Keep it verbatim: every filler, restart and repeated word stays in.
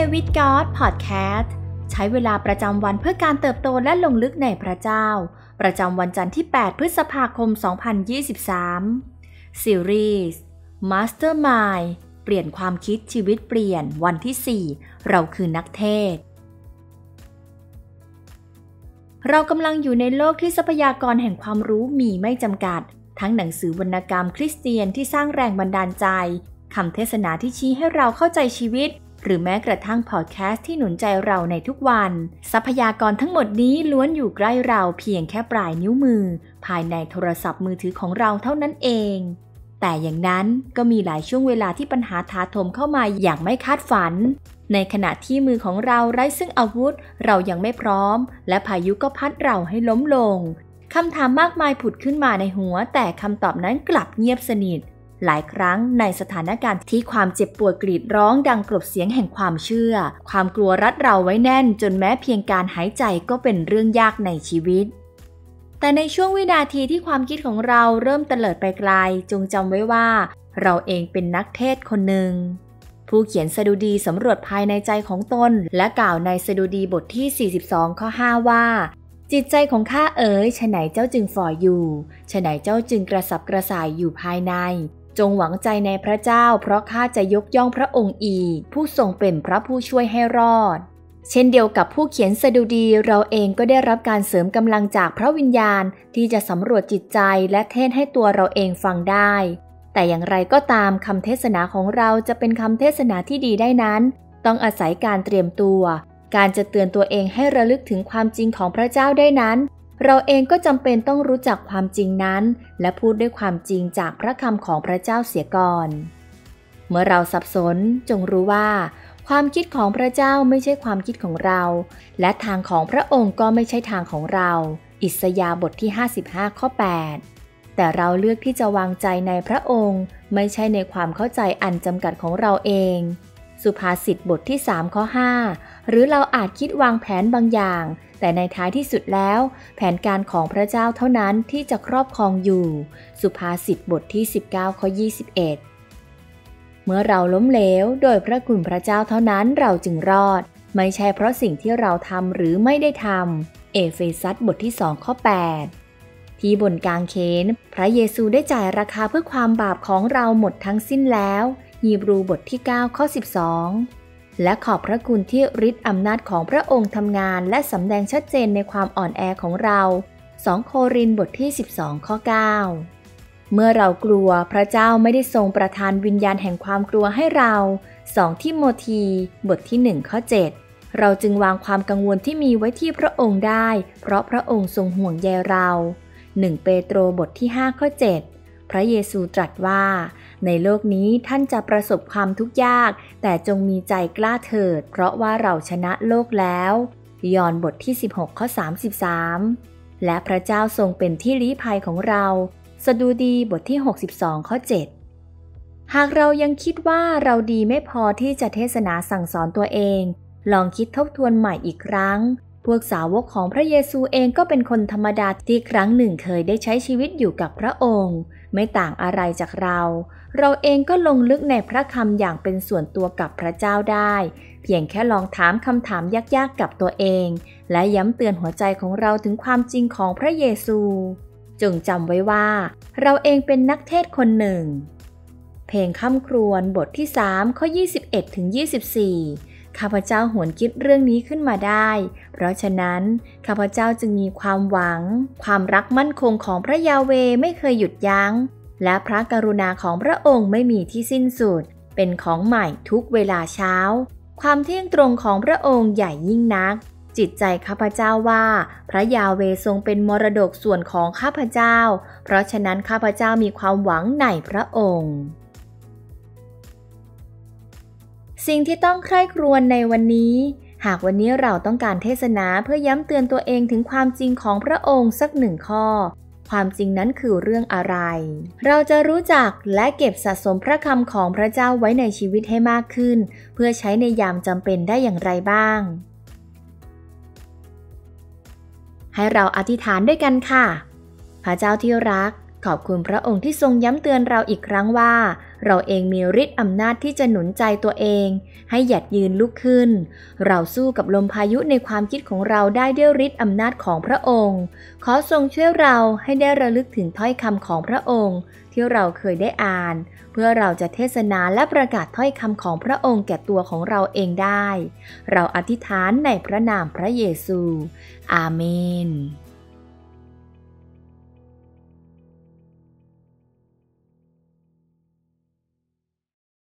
with God Podcast ใช้เวลาประจำวันเพื่อการเติบโตและลงลึกในพระเจ้าประจำวันจันทร์ที่แปดพฤษภาคมสองพันยี่สิบสามซีรีส์ Mastermind เปลี่ยนความคิดชีวิตเปลี่ยนวันที่สี่เราคือนักเทศน์เรากำลังอยู่ในโลกที่ทรัพยากรแห่งความรู้มีไม่จำกัดทั้งหนังสือวรรณกรรมคริสเตียนที่สร้างแรงบันดาลใจคำเทศนาที่ชี้ให้เราเข้าใจชีวิตหรือแม้กระทั่งพอดแคสต์ที่หนุนใจเราในทุกวันทรัพยากรทั้งหมดนี้ล้วนอยู่ใกล้เราเพียงแค่ปลายนิ้วมือภายในโทรศัพท์มือถือของเราเท่านั้นเองแต่อย่างนั้นก็มีหลายช่วงเวลาที่ปัญหาถาโถมเข้ามาอย่างไม่คาดฝันในขณะที่มือของเราไร้ซึ่งอาวุธเรายังไม่พร้อมและพายุก็พัดเราให้ล้มลงคำถามมากมายผุดขึ้นมาในหัวแต่คำตอบนั้นกลับเงียบสนิทหลายครั้งในสถานการณ์ที่ความเจ็บปวดกรีดร้องดังกลบเสียงแห่งความเชื่อความกลัวรัดเราไว้แน่นจนแม้เพียงการหายใจก็เป็นเรื่องยากในชีวิตแต่ในช่วงวินาทีที่ความคิดของเราเริ่มเตลิดไปไกลจงจำไว้ว่าเราเองเป็นนักเทศน์คนหนึ่งผู้เขียนสดุดีสำรวจภายในใจของตนและกล่าวในสดุดีบทที่สี่สิบสองข้อห้าว่าจิตใจของข้าเอ๋ยฉะไหนเจ้าจึงฝ่ออยู่ฉะไหนเจ้าจึงกระสับกระส่ายอยู่ภายในจงหวังใจในพระเจ้าเพราะข้าจะยกย่องพระองค์อีกผู้ทรงเป็นพระผู้ช่วยให้รอดเช่นเดียวกับผู้เขียนสดุดีเราเองก็ได้รับการเสริมกำลังจากพระวิญญาณที่จะสำรวจจิตใจและเทศน์ให้ตัวเราเองฟังได้แต่อย่างไรก็ตามคำเทศนาของเราจะเป็นคำเทศนาที่ดีได้นั้นต้องอาศัยการเตรียมตัวการจะเตือนตัวเองให้ระลึกถึงความจริงของพระเจ้าได้นั้นเราเองก็จำเป็นต้องรู้จักความจริงนั้นและพูดด้วยความจริงจากพระคำของพระเจ้าเสียก่อนเมื่อเราสับสนจงรู้ว่าความคิดของพระเจ้าไม่ใช่ความคิดของเราและทางของพระองค์ก็ไม่ใช่ทางของเราอิสยาห์บทที่ห้าสิบห้าข้อแปดแต่เราเลือกที่จะวางใจในพระองค์ไม่ใช่ในความเข้าใจอันจำกัดของเราเองสุภาษิตบทที่สามข้อห้าหรือเราอาจคิดวางแผนบางอย่างแต่ในท้ายที่สุดแล้วแผนการของพระเจ้าเท่านั้นที่จะครอบครองอยู่สุภาษิตบทที่สิบเก้าข้อยี่สิบเอ็ดเมื่อเราล้มเหลวโดยพระคุณพระเจ้าเท่านั้นเราจึงรอดไม่ใช่เพราะสิ่งที่เราทำหรือไม่ได้ทำเอเฟซัสบทที่สองข้อแปดที่บนกางเขนพระเยซูได้จ่ายราคาเพื่อความบาปของเราหมดทั้งสิ้นแล้วฮีบรูบทที่เก้าข้อสิบสองและขอบพระคุณที่ฤทธิ์อำนาจของพระองค์ทำงานและสำแดงชัดเจนในความอ่อนแอของเราสองโครินธ์บทที่สิบสองข้อเก้าเมื่อเรากลัวพระเจ้าไม่ได้ทรงประทานวิญญาณแห่งความกลัวให้เราสองทิโมธีบทที่หนึ่งข้อเจ็ดเราจึงวางความกังวลที่มีไว้ที่พระองค์ได้เพราะพระองค์ทรงห่วงใยเราหนึ่งเปโตรบทที่ห้าข้อเจ็ดพระเยซูตรัสว่าในโลกนี้ท่านจะประสบความทุกข์ยากแต่จงมีใจกล้าเถิดเพราะว่าเราชนะโลกแล้วยอห์นบทที่สิบหกข้อสามสิบสามและพระเจ้าทรงเป็นที่ลี้ภัยของเราสดุดีบทที่หกสิบสองข้อเจ็ดหากเรายังคิดว่าเราดีไม่พอที่จะเทศนาสั่งสอนตัวเองลองคิดทบทวนใหม่อีกครั้งพวกสาวกของพระเยซูเองก็เป็นคนธรรมดาที่ครั้งหนึ่งเคยได้ใช้ชีวิตอยู่กับพระองค์ไม่ต่างอะไรจากเราเราเองก็ลงลึกในพระคำอย่างเป็นส่วนตัวกับพระเจ้าได้เพียงแค่ลองถามคำถามยากๆกับตัวเองและย้ำเตือนหัวใจของเราถึงความจริงของพระเยซูจงจำไว้ว่าเราเองเป็นนักเทศน์คนหนึ่งเพลงค่ำครวญบทที่สามข้อยี่สิบเอ็ดถึงยี่สิบสี่ข้าพเจ้าหวนคิดเรื่องนี้ขึ้นมาได้เพราะฉะนั้นข้าพเจ้าจึงมีความหวังความรักมั่นคงของพระยาเวห์ไม่เคยหยุดยั้งและพระกรุณาของพระองค์ไม่มีที่สิ้นสุดเป็นของใหม่ทุกเวลาเช้าความเที่ยงตรงของพระองค์ใหญ่ยิ่งนักจิตใจข้าพเจ้าว่าพระยาเวห์ทรงเป็นมรดกส่วนของข้าพเจ้าเพราะฉะนั้นข้าพเจ้ามีความหวังในพระองค์สิ่งที่ต้องใคร่ครวญในวันนี้หากวันนี้เราต้องการเทศนาเพื่อย้ำเตือนตัวเองถึงความจริงของพระองค์สักหนึ่งข้อความจริงนั้นคือเรื่องอะไรเราจะรู้จักและเก็บสะสมพระคำของพระเจ้าไว้ในชีวิตให้มากขึ้นเพื่อใช้ในยามจำเป็นได้อย่างไรบ้างให้เราอธิษฐานด้วยกันค่ะพระเจ้าที่รักขอบคุณพระองค์ที่ทรงย้ำเตือนเราอีกครั้งว่าเราเองมีฤทธิ์อำนาจที่จะหนุนใจตัวเองให้หยัดยืนลุกขึ้นเราสู้กับลมพายุในความคิดของเราได้ด้วยฤทธิ์อำนาจของพระองค์ขอทรงช่วยเราให้ได้ระลึกถึงถ้อยคำของพระองค์ที่เราเคยได้อ่านเพื่อเราจะเทศนาและประกาศถ้อยคำของพระองค์แก่ตัวของเราเองได้เราอธิษฐานในพระนามพระเยซูอาเมน